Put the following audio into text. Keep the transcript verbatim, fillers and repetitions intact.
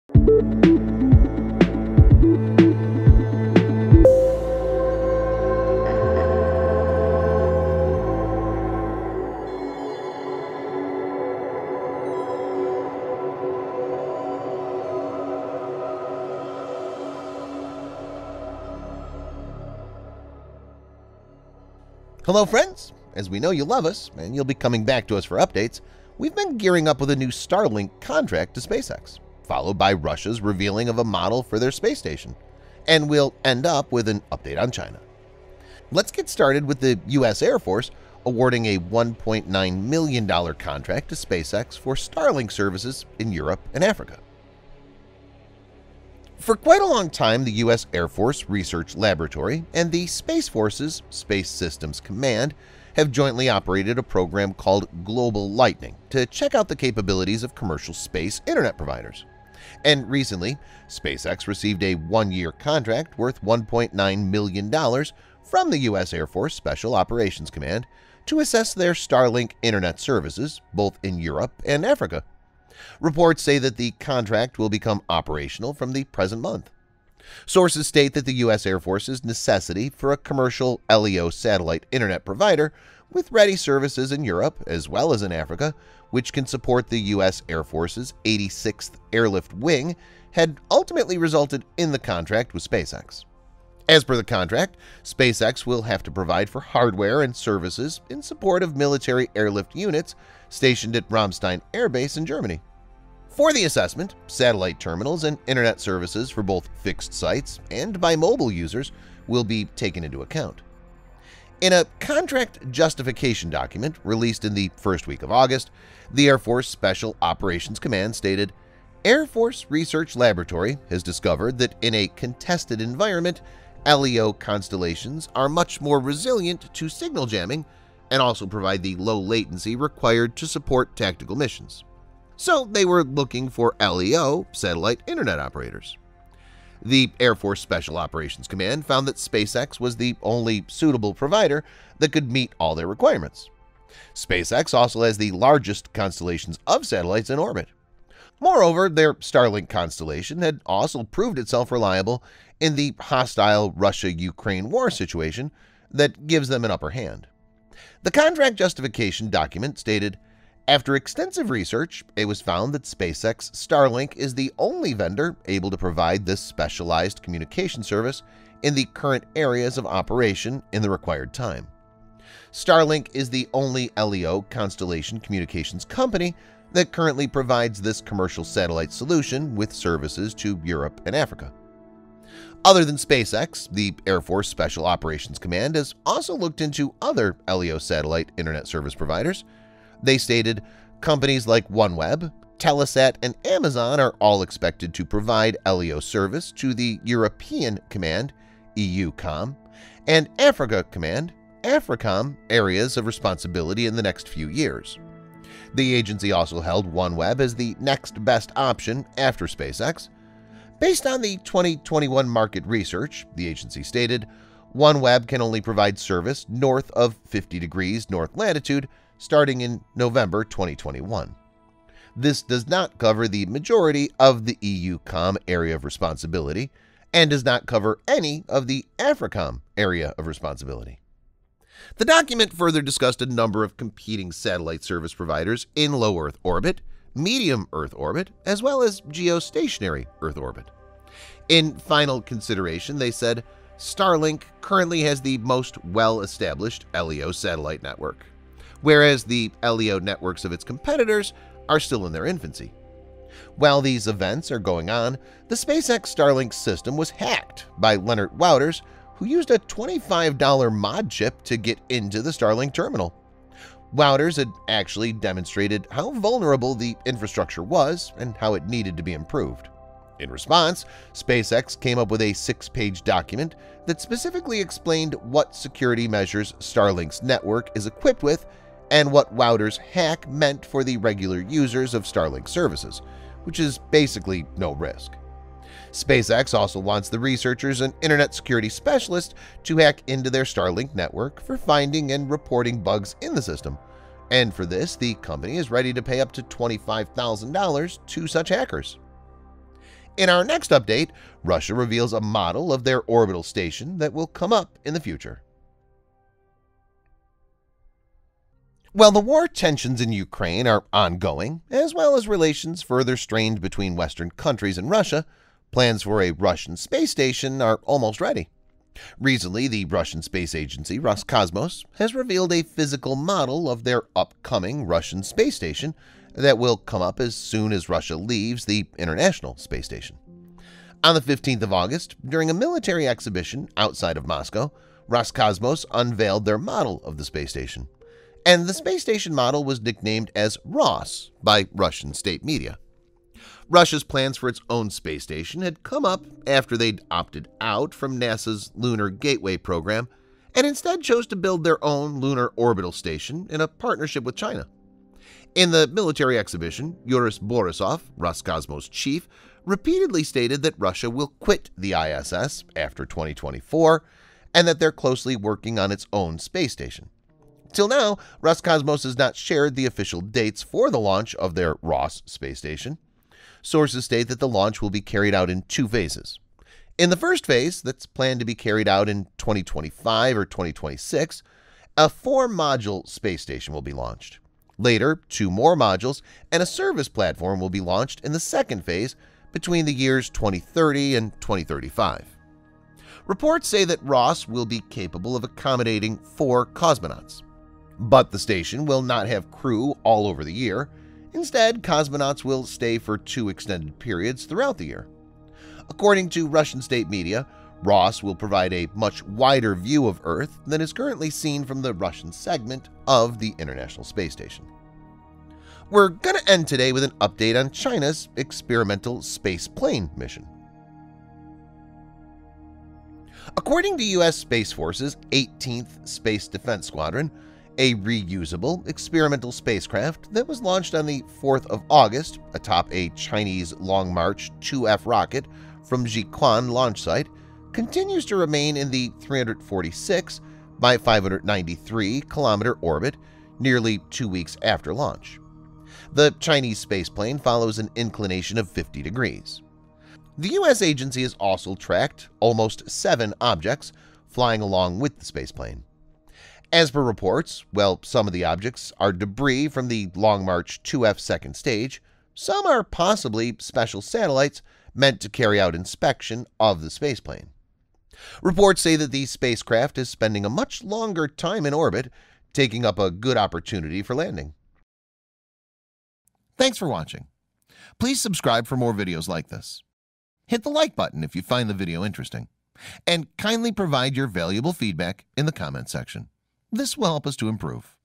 Hello friends! As we know you love us and you'll be coming back to us for updates, we've been gearing up with a new Starlink contract to SpaceX, followed by Russia's revealing of a model for their space station, and we'll end up with an update on China. Let's get started with the U S Air Force awarding a one point nine million dollar contract to SpaceX for Starlink services in Europe and Africa. For quite a long time, the U S Air Force Research Laboratory and the Space Force's Space Systems Command have jointly operated a program called Global Lightning to check out the capabilities of commercial space internet providers. And recently, SpaceX received a one-year contract worth one point nine million dollars from the U S Air Force Special Operations Command to assess their Starlink internet services both in Europe and Africa. Reports say that the contract will become operational from the present month. Sources state that the U S Air Force's necessity for a commercial L E O satellite internet provider with ready services in Europe as well as in Africa, which can support the U S Air Force's eighty-sixth Airlift Wing, had ultimately resulted in the contract with SpaceX. As per the contract, SpaceX will have to provide for hardware and services in support of military airlift units stationed at Ramstein Air Base in Germany. For the assessment, satellite terminals and internet services for both fixed sites and by mobile users will be taken into account. In a contract justification document released in the first week of August, the Air Force Special Operations Command stated, "Air Force Research Laboratory has discovered that in a contested environment, L E O constellations are much more resilient to signal jamming and also provide the low latency required to support tactical missions. So they were looking for L E O satellite internet operators." The Air Force Special Operations Command found that SpaceX was the only suitable provider that could meet all their requirements. SpaceX also has the largest constellations of satellites in orbit. Moreover, their Starlink constellation had also proved itself reliable in the hostile Russia-Ukraine war situation that gives them an upper hand. The contract justification document stated, "After extensive research, it was found that SpaceX Starlink is the only vendor able to provide this specialized communication service in the current areas of operation in the required time. Starlink is the only L E O constellation communications company that currently provides this commercial satellite solution with services to Europe and Africa." Other than SpaceX, the Air Force Special Operations Command has also looked into other L E O satellite internet service providers. They stated, "Companies like OneWeb, Telesat, and Amazon are all expected to provide L E O service to the European Command (E U COM) and Africa Command (AFRICOM) areas of responsibility in the next few years." The agency also held OneWeb as the next best option after SpaceX. Based on the twenty twenty-one market research, the agency stated, OneWeb can only provide service north of fifty degrees north latitude starting in November twenty twenty-one. This does not cover the majority of the E U COM area of responsibility and does not cover any of the AFRICOM area of responsibility. The document further discussed a number of competing satellite service providers in low Earth orbit, medium Earth orbit, as well as geostationary Earth orbit. In final consideration, they said, Starlink currently has the most well-established L E O satellite network, whereas the L E O networks of its competitors are still in their infancy. While these events are going on, the SpaceX Starlink system was hacked by Leonard Wouters, who used a twenty-five dollar mod chip to get into the Starlink terminal. Wouters had actually demonstrated how vulnerable the infrastructure was and how it needed to be improved. In response, SpaceX came up with a six-page document that specifically explained what security measures Starlink's network is equipped with and what Wouters' hack meant for the regular users of Starlink services, which is basically no risk. SpaceX also wants the researchers and internet security specialists to hack into their Starlink network for finding and reporting bugs in the system, and for this, the company is ready to pay up to twenty-five thousand dollars to such hackers. In our next update, Russia reveals a model of their orbital station that will come up in the future. While the war tensions in Ukraine are ongoing, as well as relations further strained between Western countries and Russia, plans for a Russian space station are almost ready. Recently, the Russian space agency Roscosmos has revealed a physical model of their upcoming Russian space station that will come up as soon as Russia leaves the International Space Station. On the fifteenth of August, during a military exhibition outside of Moscow, Roscosmos unveiled their model of the space station, and the space station model was nicknamed as Ross by Russian state media. Russia's plans for its own space station had come up after they'd opted out from NASA's Lunar Gateway program and instead chose to build their own lunar orbital station in a partnership with China. In the military exhibition, Yuri Borisov, Roscosmos chief, repeatedly stated that Russia will quit the I S S after twenty twenty-four and that they're closely working on its own space station. Till now, Roscosmos has not shared the official dates for the launch of their Ross space station. Sources state that the launch will be carried out in two phases. In the first phase, that's planned to be carried out in twenty twenty-five or twenty twenty-six, a four-module space station will be launched. Later, two more modules and a service platform will be launched in the second phase between the years twenty thirty and twenty thirty-five. Reports say that Ross will be capable of accommodating four cosmonauts. But the station will not have crew all over the year. Instead, cosmonauts will stay for two extended periods throughout the year. According to Russian state media, Ross will provide a much wider view of Earth than is currently seen from the Russian segment of the International Space Station. We're going to end today with an update on China's experimental space plane mission. According to U S Space Force's eighteenth Space Defense Squadron, a reusable experimental spacecraft that was launched on the fourth of August atop a Chinese Long March two F rocket from Jiuquan launch site continues to remain in the three hundred forty-six by five hundred ninety-three kilometer orbit nearly two weeks after launch. The Chinese spaceplane follows an inclination of fifty degrees. The U S agency has also tracked almost seven objects flying along with the spaceplane. As per reports, while some of the objects are debris from the Long March two F second stage, some are possibly special satellites meant to carry out inspection of the spaceplane. Reports say that the spacecraft is spending a much longer time in orbit, taking up a good opportunity for landing. Thanks for watching. Please subscribe for more videos like this. Hit the like button if you find the video interesting, and kindly provide your valuable feedback in the comment section. This will help us to improve.